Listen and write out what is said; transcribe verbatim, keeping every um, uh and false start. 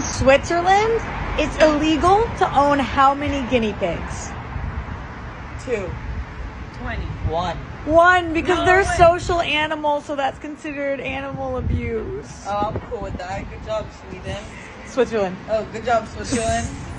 in Switzerland, it's illegal to own how many guinea pigs? Two. twenty. One. One, because No they're way. social animals, so that's considered animal abuse. Oh, I'm cool with that. Good job, Sweden. Switzerland. Oh, good job, Switzerland.